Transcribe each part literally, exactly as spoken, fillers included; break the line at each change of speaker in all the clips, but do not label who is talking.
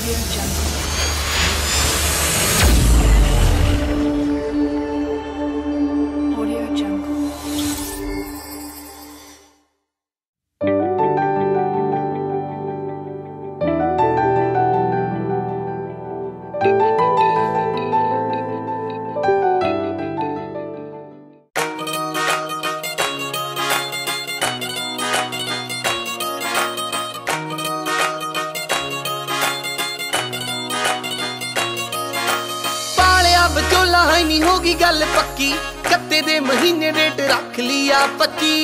विचोला है नहीं होगी गल पक्की, कत्ते दे महीने डेट रख लिया पच्ची।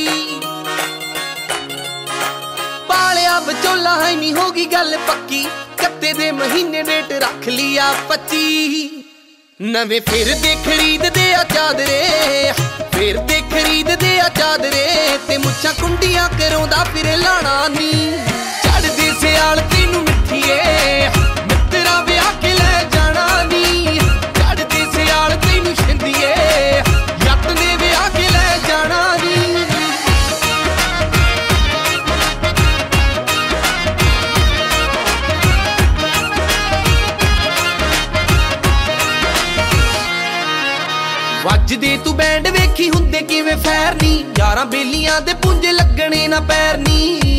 पालिया विचोला है नहीं होगी गल पक्की, कत्ते दे महीने डेट रख लिया पच्ची। नवे फिर दे खरीद दे आ चादरे, फिर दे खरीद दे आ चादरे, ते मुच्छां कुंडियां करोंदा फिर लाना नी। चढ़ दे सियाल तेनू मिठिए, मित्तरा विआह के ले जाना नी। चढ़ दे सियाल तेनू छिंदिए, जट ने विआह के ले जाना नी। वजदे तू बैंड वेखी हुंदे किवें फैर नी, यारां बेलियां दे पुंज लगणे ना पैर नी।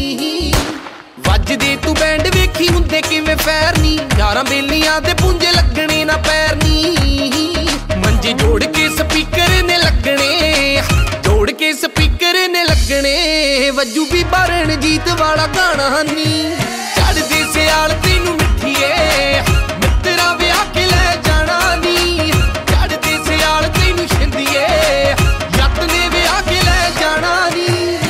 वजदे तू बैंड वेखी हुंदे किवें फैर नी, यारां बेलियां दे पुंज लगणे ना पैर नी। मंजे जोड़ के स्पीकर ने लगणे, जोड़ के स्पीकर ने लगणे, वजू भी रणजीत वाला गाना नी। चढ़ दे सियाल तेनू मिठिए, मित्तरा विआह के ले जाना नी। चढ़ दे सियाल तेनू छिंदिए, जट ने विआह के ले जाना नी।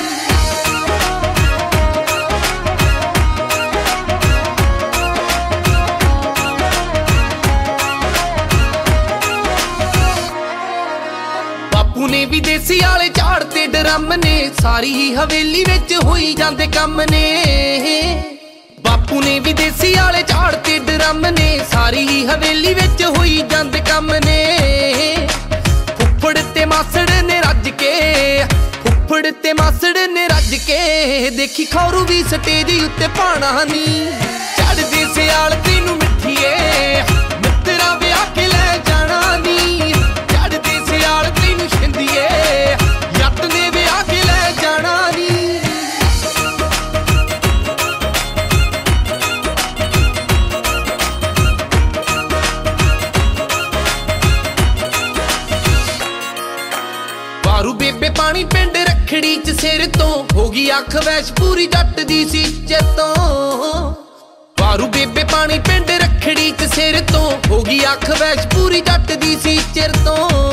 बापू ने भी देसी आले झाड़ते ड्रम ने, सारी ही हवेली विच होई जांदे कम ने। बापू ने भी देसी आले झाड़ते ड्रम ने, सारी ही हवेली विच होई जांदे कम ने। फुफड़ ते मासड़ ने रज के, फुफड़ ते मासड़ ने रज के, देखी खौरू भी स्टेज उत्ते पाना नी। चढ़ दे सियाल तेनू मिठिए, मित्तरा विआह के ले जाना नी। चढ़ दे सियाल तेनू छिंदिए, जट ने विआह के ले जाना नी। वारू बेबे पानी पिंड रखड़ी च सिर तो, होगी अख वैश पूरी जट दी सीचे तो। वारू बेबे पानी पिंड रखड़ी च सिर तो, होगी अख वैश पूरी जट दी सीचर तो।